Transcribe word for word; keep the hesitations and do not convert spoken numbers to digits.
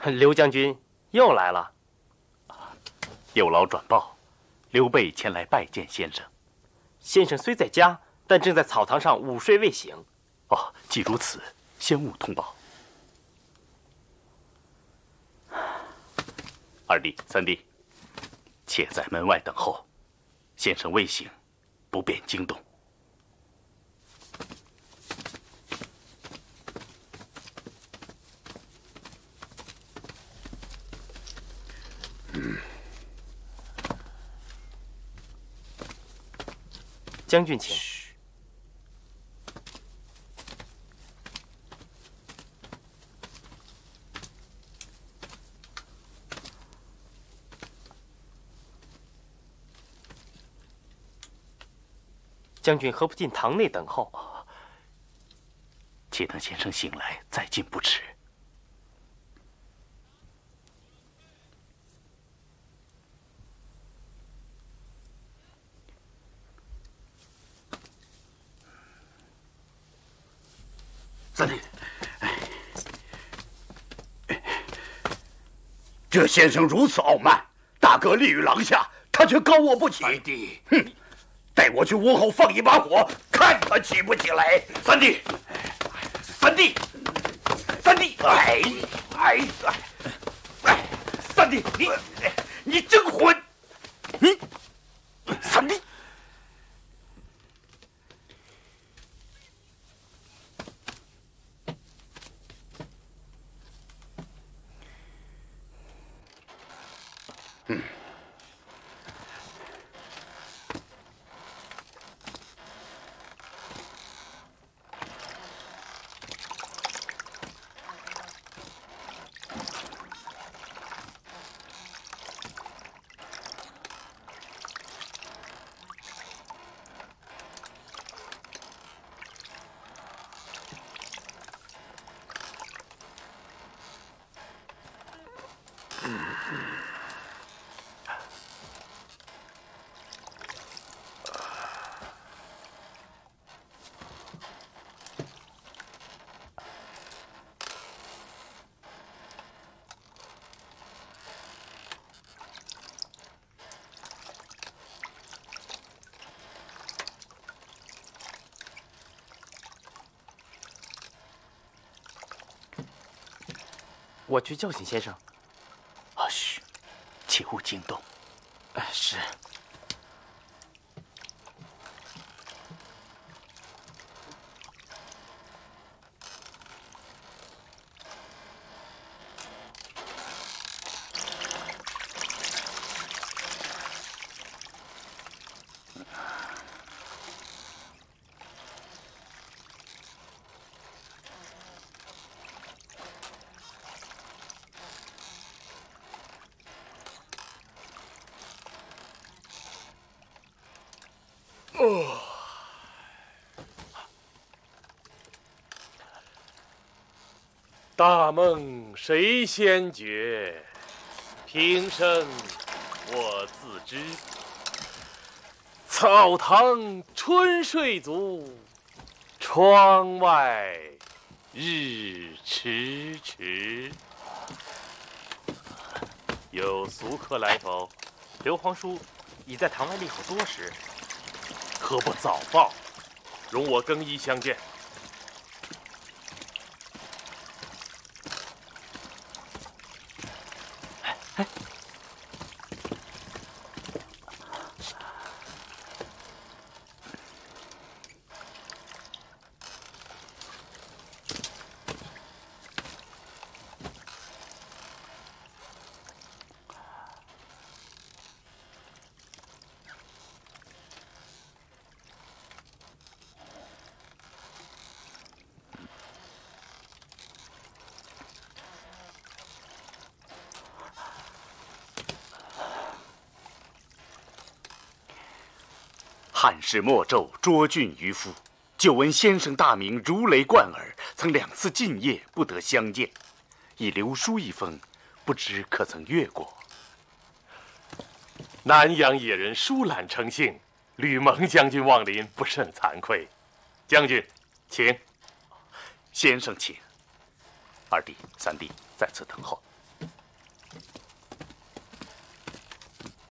刘将军又来了。 有劳转报，刘备前来拜见先生。 先生虽在家，但正在草堂上午睡未醒。 哦，既如此，先勿通报。二弟、三弟，且在门外等候。先生未醒，不便惊动。 嗯。将军请。将军何不进堂内等候？ 且等先生醒来再进不迟。 三弟，这先生如此傲慢，大哥立于廊下，他却高我不起。 三弟， 哼！带我去屋后放一把火，看他起不起来。 三弟，三弟，三弟， 哎哎哎，三弟，你你真混！ 你三弟。嗯。 我去叫醒先生。 啊，嘘，切勿惊动。 哎，是。 哦，大梦谁先觉？平生我自知。草堂春睡足，窗外日迟迟。有俗客来否？ 刘皇叔已在堂外立好多时。 何不早报？容我更衣相见。 哎， 汉室莫胄，涿郡渔夫。久闻先生大名如雷贯耳，曾两次进谒不得相见，已留书一封，不知可曾阅过？ 南阳野人疏懒成性，吕蒙将军望临，不胜惭愧。将军，请。 先生请。二弟、三弟在此等候。